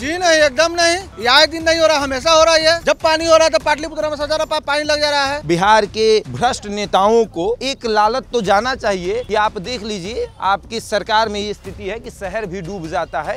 जी नहीं, एकदम नहीं। ये आए दिन नहीं हो रहा, हमेशा हो रहा है। जब पानी हो रहा है तो पाटलिपुत्र में सजा रहा पानी लग जा रहा है। बिहार के भ्रष्ट नेताओं को एक लालच तो जाना चाहिए कि आप देख लीजिए, आपकी सरकार में ये स्थिति है कि शहर भी डूब जाता है।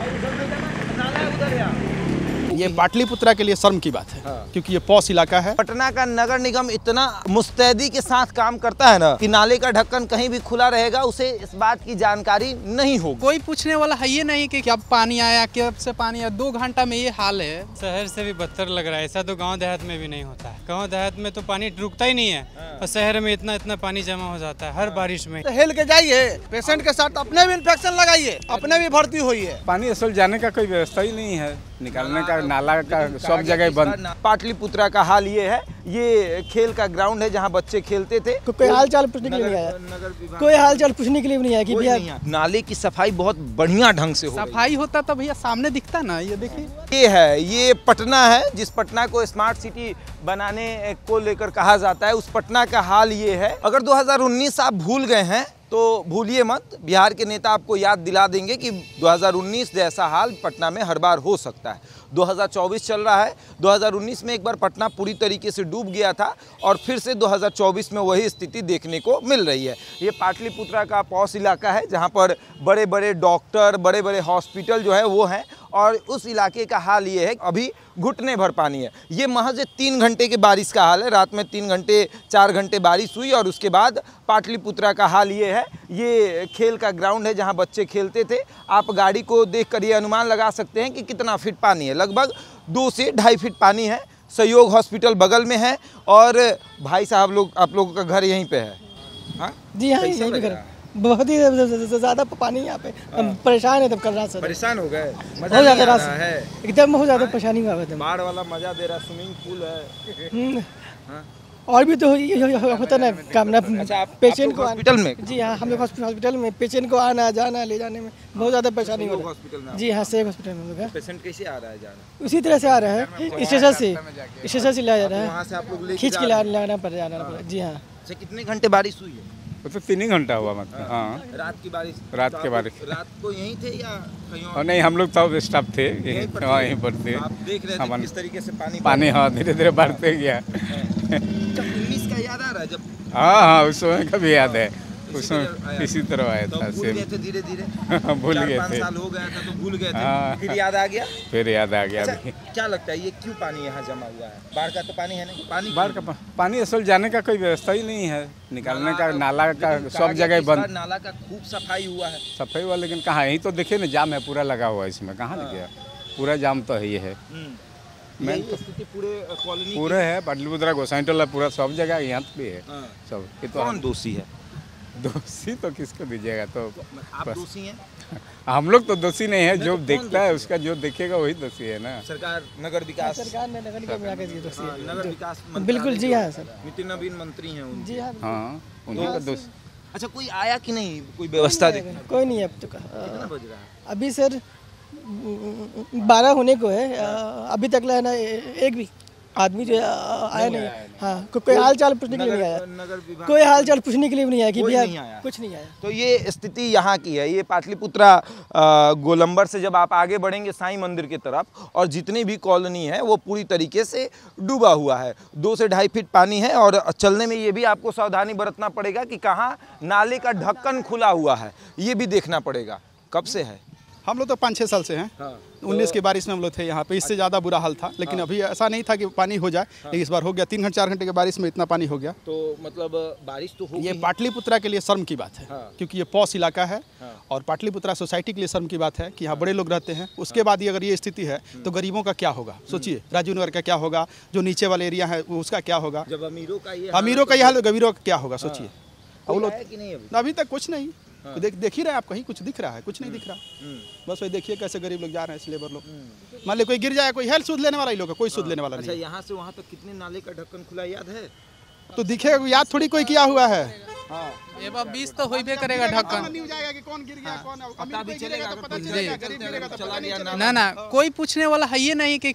ये पाटलिपुत्रा के लिए शर्म की बात है। क्योंकि ये पॉश इलाका है। पटना का नगर निगम इतना मुस्तैदी के साथ काम करता है ना कि नाले का ढक्कन कहीं भी खुला रहेगा, उसे इस बात की जानकारी नहीं होगी। कोई पूछने वाला है ये नहीं कि अब पानी आया, कब से पानी आया। 2 घंटा में ये हाल है। शहर से भी बदतर लग रहा है। ऐसा तो गांव देहात में भी नहीं होता है। गांव देहात में तो पानी रुकता ही नहीं है और शहर में इतना पानी जमा हो जाता है हर बारिश में। तो हेल के जाइए, पेशेंट के साथ अपने भी इन्फेक्शन लगाइए, अपने भी भर्ती होइए। पानी असल जाने का कोई व्यवस्था ही नहीं है, निकालने का नाला का सब जगह बंद। पाटलिपुत्रा का हाल ये है, ये खेल का ग्राउंड है जहाँ बच्चे खेलते थे। कोई हाल चाल पूछने के लिए नहीं आया, कोई हाल चाल पूछने के लिए नहीं आया कि भैया नाले की सफाई बहुत बढ़िया ढंग से हो रही है। सफाई होता तो भैया सामने दिखता ना। ये देखिए, ये है, ये पटना है, जिस पटना को स्मार्ट सिटी बनाने को लेकर कहा जाता है, उस पटना का हाल ये है। अगर 2019 आप भूल गए हैं तो भूलिए मत, बिहार के नेता आपको याद दिला देंगे कि 2019 जैसा हाल पटना में हर बार हो सकता है। 2024 चल रहा है, 2019 में एक बार पटना पूरी तरीके से डूब गया था और फिर से 2024 में वही स्थिति देखने को मिल रही है। ये पाटलिपुत्रा का पॉश इलाका है जहाँ पर बड़े बड़े डॉक्टर, बड़े बड़े हॉस्पिटल जो है वो हैं, और उस इलाके का हाल ये है अभी घुटने भर पानी है। ये महज 3 घंटे के बारिश का हाल है। रात में 3 घंटे 4 घंटे बारिश हुई और उसके बाद पाटलिपुत्रा का हाल ये है। ये खेल का ग्राउंड है जहाँ बच्चे खेलते थे। आप गाड़ी को देखकर ये अनुमान लगा सकते हैं कि कितना फीट पानी है। लगभग 2 से 2.5 फीट पानी है। सहयोग हॉस्पिटल बगल में है और भाई साहब आप लोगों का घर यहीं पे है। हाँ जी हाँ, यहीं पे घर बहुत ही ज्यादा पानी यहाँ पे। परेशान है तब कल रात से। परेशान हो गए, हो जाता रात है एकदम, बहुत ज्यादा परेशानी हुआ है। बाढ़ वाला मजा दे रहा, स्विमिंग पूल है। और भी तो होता ना काम ना। अच्छा, पेशेंट को हॉस्पिटल में? जी हाँ, हम लोग हॉस्पिटल में पेशेंट को आना जाना ले जाने में बहुत ज्यादा परेशानी हो रही है। जी हाँ, सेव हॉस्पिटल में लोग। पेशेंट कैसे आ रहा है जाना? उसी तरह से आ रहा है, स्टेशन से लाया जा रहा है। वहाँ से आप लोग खींच के लाना पड़ जाना। जी हाँ। कितने घंटे बारिश हुई है? तो 3 ही घंटा हुआ मतलब। हाँ, रात की बारिश। रात के बारिश। रात को यहीं थे या कहीं और? नहीं, हम लोग सब स्टाफ थे यहीं पर थे। आप देख रहे थे किस तरीके से पानी हाँ धीरे धीरे बढ़ते गया। 19 का याद आ रहा है जब? हाँ, उस समय का भी याद है। उसमें इसी तरह आया था। भूल गए थे धीरे धीरे? भूल गए 4-5 थे। साल हो गया था तो भूल गए थे। हाँ। फिर याद आ गया? फिर याद आ गया। अच्छा, क्या लगता है ये क्यों पानी यहाँ जमा हुआ है? बाढ़ का तो पानी है नहीं? बाढ़ का पानी असल जाने का कोई व्यवस्था ही नहीं है, निकालने का नाला का सब जगह बंद। नाला का खूब सफाई हुआ है। सफाई हुआ, लेकिन कहाँ? यहीं तो देखिए ना, जाम है पूरा लगा हुआ है इसमें। कहाँ लग गया? पूरा जाम तो है, ये है। मैं तो स्थिति पूरे कॉलोनी पूरे है। पाटलिपुत्रा गोसाईटोला पूरा सब जगह यहाँ भी है सब। ये तो कौन दोषी है? दोषी तो किसको दीजिएगा? तो आप दोषी हैं? हम लोग तो दोषी नहीं है, जो देखता है उसका, जो देखेगा वही दोषी है ना। सरकार, नगर विकास, सरकार ने नगर निगम में आके दिए दोषी है। नगर विकास बिल्कुल, जी हाँ सर। नितिन नवीन मंत्री हैं उनके। जी हाँ, हाँ, उन्हीं का दोष। अच्छा, कोई आया कि नहीं? कोई व्यवस्था देखने? कोई नहीं अब तो। कितना बज रहा है अभी सर 12 होने को है। अभी तक ना एक भी आदमी जो आया नहीं। हाँ, कोई हाल चाल पूछने के लिए नहीं आया। कोई हाल चाल पूछने के लिए नहीं आया कि भैया कुछ नहीं आया। तो ये स्थिति यहाँ की है। ये पाटलिपुत्रा गोलंबर से जब आप आगे बढ़ेंगे साईं मंदिर की तरफ, और जितनी भी कॉलोनी है वो पूरी तरीके से डूबा हुआ है। 2 से 2.5 फीट पानी है और चलने में ये भी आपको सावधानी बरतना पड़ेगा कि कहाँ नाले का ढक्कन खुला हुआ है, ये भी देखना पड़ेगा। कब से है? हम लोग तो 5-6 साल से हैं। 19 के बारिश में हम लोग थे यहाँ पे। इससे ज़्यादा बुरा हाल था, लेकिन अभी ऐसा नहीं था कि पानी हो जाए। लेकिन इस बार हो गया। 3 घंटे 4 घंटे के बारिश में इतना पानी हो गया। तो मतलब बारिश तो हो ये पाटलिपुत्रा के लिए शर्म की बात है। क्योंकि ये पॉश इलाका है और पाटलिपुत्रा सोसाइटी के लिए शर्म की बात है कि यहाँ बड़े लोग रहते हैं। उसके बाद ये अगर ये स्थिति है तो गरीबों का क्या होगा? सोचिए, राजीव नगर का क्या होगा, जो नीचे वाले एरिया है उसका क्या होगा, जब अमीरों का ये हाल, गरीबों का क्या होगा? सोचिए। लोग अभी तक कुछ नहीं देख ही रहे हैं आप। कहीं कुछ दिख रहा है? कुछ नहीं दिख रहा। बस वही देखिए कैसे गरीब लोग जा रहे हैं, लेबर लोग। मान ली कोई गिर जाए, कोई हेल्थ सूद लेने वाला ही लोग है, कोई सूद लेने वाला नहीं। अच्छा, यहाँ से वहाँ तक कितने नाले का ढक्कन खुला याद है? तो दिखेगा, याद थोड़ी कोई किया हुआ है। ये बार 20 तो होइबे करेगा ढक्कन। नहीं जाएगा कि कौन गिर गया, कौन पता भी चलेगा, पता चलेगा, गरीब गिरेगा तो पता नहीं चलेगा। ना कोई पूछने वाला है ये नहीं कि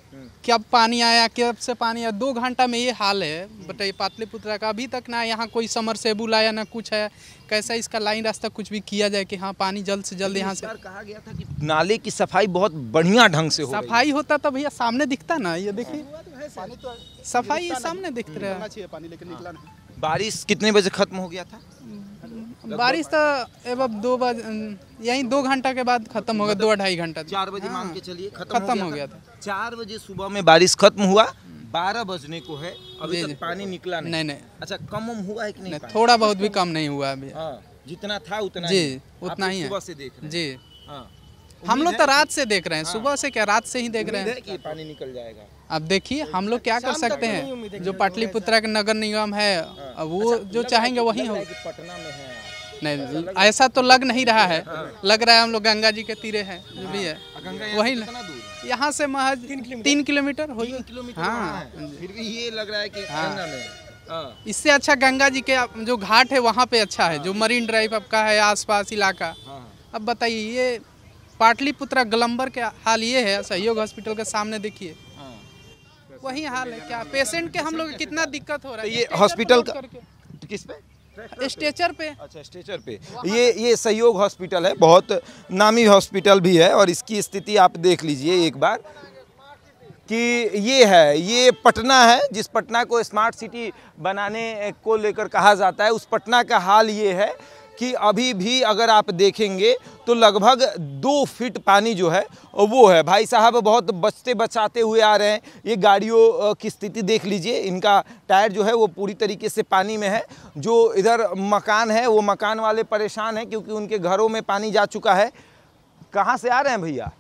कब पानी आया कब से पानी आया, 2 घंटा में ये हाल है। बताइए पाटलिपुत्रा का अभी तक ना यहाँ कोई समरसेबुल आया ना कुछ है। कैसा इसका लाइन रास्ता कुछ भी किया जाए कि हाँ पानी जल्द से जल्द यहाँ से। कहा गया था कि नाले की सफाई बहुत बढ़िया ढंग से हो सफाई होता तो भैया सामने दिखता ना, ये देखिए सफाई ये सामने दिख रहा है। पानी लेकिन निकला नहीं। बारिश कितने बजे खत्म हो गया था? बारिश तो अब 2 बजे यही 2 घंटा के बाद खत्म हो गया, 2-2.5 घंटा 4 बजे मान के चलिए खत्म हो गया था। 4 बजे सुबह में बारिश खत्म हुआ, 12 बजने को है, अभी तक पानी निकला नहीं। नहीं अच्छा, कम हुआ है कि नहीं? थोड़ा बहुत भी कम नहीं हुआ अभी। जितना था उतना जी ही। उतना ही है। सुबह से देख रहे हैं। जी हाँ। हम लोग तो रात से देख रहे हैं, सुबह से क्या रात से ही देख रहे उम्मीद हैं है कि पानी निकल जाएगा। अब देखिए हम लोग क्या कर सकते हैं, जो पाटलिपुत्रा का नगर निगम है अब वो जो चाहेंगे वही होगा। पटना में है नहीं ऐसा तो लग नहीं रहा है, लग रहा है हम लोग गंगा जी के तीरे हैं, जो भी है वही यहाँ से महज 3 किलोमीटर हो। 3 किलोमीटर। हाँ फिर भी ये लग रहा है कि गंगा में है। इससे अच्छा गंगा जी के जो घाट है वहाँ पे अच्छा है, जो मरीन ड्राइव आपका है आसपास इलाका। अब बताइए ये पाटलिपुत्रा गोलंबर के हाल ये है, सहयोग हॉस्पिटल के सामने देखिए वही हाल है। क्या पेशेंट के हम लोग कितना दिक्कत हो रहा है। ये हॉस्पिटल का किस पे? स्ट्रेचर पे। अच्छा स्ट्रेचर पे। ये सहयोग हॉस्पिटल है, बहुत नामी हॉस्पिटल भी है और इसकी स्थिति आप देख लीजिए एक बार कि ये पटना है, जिस पटना को स्मार्ट सिटी बनाने को लेकर कहा जाता है। उस पटना का हाल ये है कि अभी भी अगर आप देखेंगे तो लगभग 2 फीट पानी जो है वो है। भाई साहब बहुत बचते बचाते हुए आ रहे हैं। ये गाड़ियों की स्थिति देख लीजिए, इनका टायर जो है वो पूरी तरीके से पानी में है। जो इधर मकान है वो मकान वाले परेशान हैं क्योंकि उनके घरों में पानी जा चुका है। कहाँ से आ रहे हैं भैया?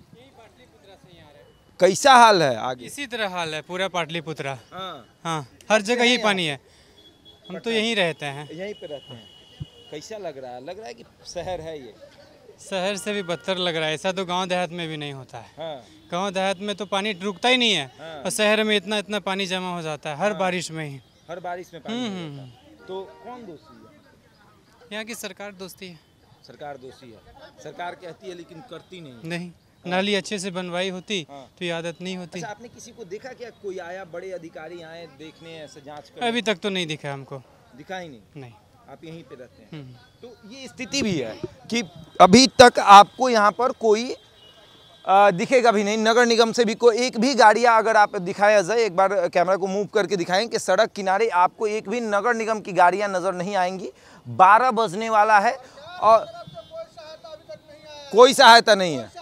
कैसा हाल है आगे? इसी तरह हाल है पूरा पाटलिपुत्रा। हाँ हर जगह ही पानी है। हम तो यहीं रहते हैं। यहीं पे रहते हैं। कैसा लग रहा है? लग रहा है कि शहर है ये? शहर से भी बदतर लग रहा है। ऐसा तो गांव देहात में भी नहीं होता है। गांव देहात में तो पानी रुकता ही नहीं है और शहर में इतना पानी जमा हो जाता है हर बारिश में ही। हर बारिश में पानी होता है। तो कौन दोषी है? यहाँ की सरकार दोस्ती है। सरकार दोषी है। सरकार कहती है लेकिन करती नहीं। नाली अच्छे से बनवाई होती तो ये आदत नहीं होती। अच्छा, आपने किसी को देखा क्या? कोई आया, बड़े अधिकारी आए देखने, ऐसे जांच कर? अभी तक तो नहीं दिखा हमको। दिखा ही नहीं। आप यहीं पे रहते हैं। तो ये स्थिति भी है कि अभी तक आपको यहाँ पर कोई दिखेगा भी नहीं। नगर निगम से भी कोई एक भी गाड़ियाँ अगर आप दिखाया जाए, एक बार कैमरा को मूव करके दिखाएं कि सड़क किनारे आपको एक भी नगर निगम की गाड़ियाँ नज़र नहीं आएंगी। 12 बजने वाला है और कोई सहायता नहीं है।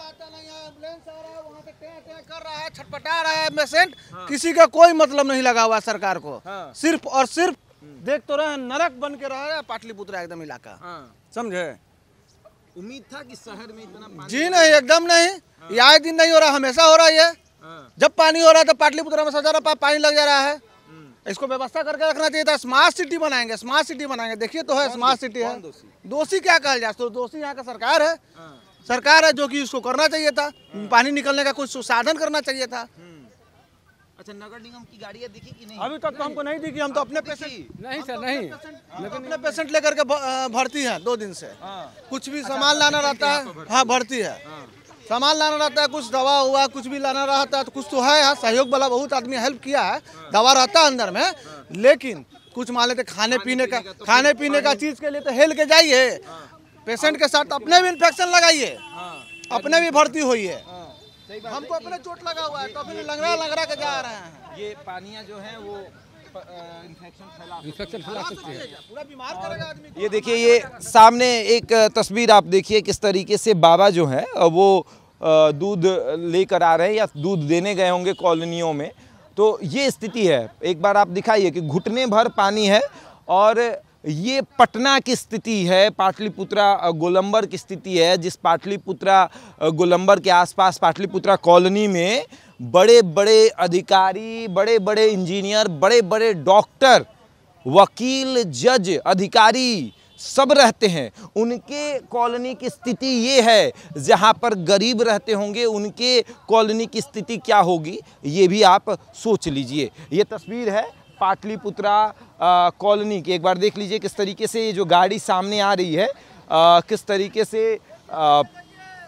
कर रहा है, छटपटा रहा है पेशेंट। किसी का कोई मतलब नहीं लगा हुआ सरकार को। सिर्फ और सिर्फ देख तो रहे हैं, नरक बन के रह रहा है पाटलिपुत्रा एकदम इलाका। समझे? उम्मीद था कि शहर में इतना पानी? जी नहीं, एकदम नहीं। ये आए दिन नहीं हो रहा, हमेशा हो रहा है। ये जब पानी हो रहा है तो पाटलिपुत्रा में 1000 पानी लग जा रहा है। इसको व्यवस्था करके रखना चाहिए था। स्मार्ट सिटी बनाएंगे, स्मार्ट सिटी बनाएंगे। देखिए तो है स्मार्ट सिटी है। दोषी क्या कहा जाए? तो दोषी यहाँ का सरकार है। सरकार है जो कि इसको करना चाहिए था। पानी निकलने का कुछ साधन करना चाहिए था। अच्छा, नगर निगम की गाड़ियाँ दिखी कि नहीं? अभी तक तो हमको नहीं दिखी। हम तो अपने पेशेंट नहीं सर नहीं, अपने पेशेंट लेकर के भर्ती है 2 दिन से। कुछ भी सामान लाना रहता है। हाँ भर्ती है, सामान लाना रहता है, कुछ दवा हुआ कुछ भी लाना रहता है तो कुछ तो है। यहाँ सहयोग वाला बहुत आदमी हेल्प किया है, दवा रहता है अंदर में। लेकिन कुछ मान लेते खाने पीने का चीज के लिए तो हेल के जाइए। पेशेंट के साथ अपने भी इन्फेक्शन लगाइए, अपने भी भर्ती होइए। हमको अपने चोट लगा हुआ है तो फिर लंगड़ा के जा रहे हैं। ये पानियाँ जो है वो इन्फेक्शन फैला सकती है, पूरा बीमार करेगा आदमी। ये देखिए, ये सामने एक तस्वीर आप देखिए किस तरीके से बाबा जो है वो दूध लेकर आ रहे हैं या दूध देने गए होंगे कॉलोनियों में। तो ये स्थिति है, एक बार आप दिखाइए कि घुटने भर पानी है। और ये पटना की स्थिति है, पाटलिपुत्रा गोलंबर की स्थिति है। जिस पाटलिपुत्रा गोलंबर के आसपास पाटलिपुत्रा कॉलोनी में बड़े बड़े अधिकारी, बड़े बड़े इंजीनियर, बड़े बड़े डॉक्टर, वकील, जज, अधिकारी सब रहते हैं। उनके कॉलोनी की स्थिति ये है, जहाँ पर गरीब रहते होंगे उनके कॉलोनी की स्थिति क्या होगी ये भी आप सोच लीजिए। ये तस्वीर है पाटलिपुत्रा कॉलोनी की। एक बार देख लीजिए किस तरीके से ये जो गाड़ी सामने आ रही है किस तरीके से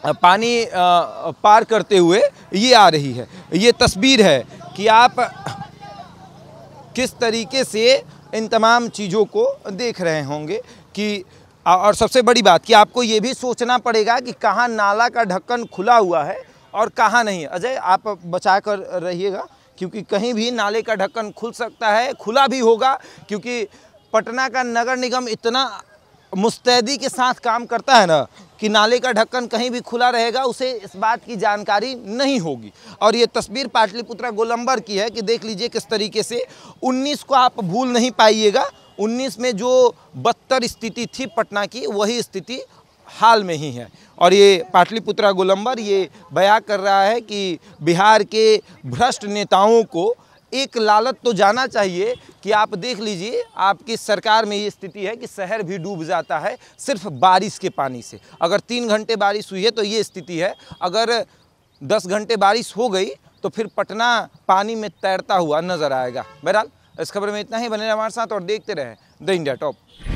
पानी पार करते हुए ये आ रही है। ये तस्वीर है कि आप किस तरीके से इन तमाम चीज़ों को देख रहे होंगे कि, और सबसे बड़ी बात कि आपको ये भी सोचना पड़ेगा कि कहाँ नाला का ढक्कन खुला हुआ है और कहाँ नहीं। अजय, आप बचा कर रहिएगा, क्योंकि कहीं भी नाले का ढक्कन खुल सकता है, खुला भी होगा, क्योंकि पटना का नगर निगम इतना मुस्तैदी के साथ काम करता है ना कि नाले का ढक्कन कहीं भी खुला रहेगा, उसे इस बात की जानकारी नहीं होगी। और ये तस्वीर पाटलिपुत्रा गोलंबर की है कि देख लीजिए किस तरीके से 19 को आप भूल नहीं पाइएगा। 19 में जो बदतर स्थिति थी पटना की, वही स्थिति हाल में ही है। और ये पाटलिपुत्रा गोलंबर ये बयां कर रहा है कि बिहार के भ्रष्ट नेताओं को एक लालच तो जाना चाहिए कि आप देख लीजिए, आपकी सरकार में ये स्थिति है कि शहर भी डूब जाता है सिर्फ बारिश के पानी से। अगर 3 घंटे बारिश हुई है तो ये स्थिति है, अगर 10 घंटे बारिश हो गई तो फिर पटना पानी में तैरता हुआ नजर आएगा। बहरहाल इस खबर में इतना ही। बने रहिए हमारे साथ और देखते रहें द इंडिया टॉप।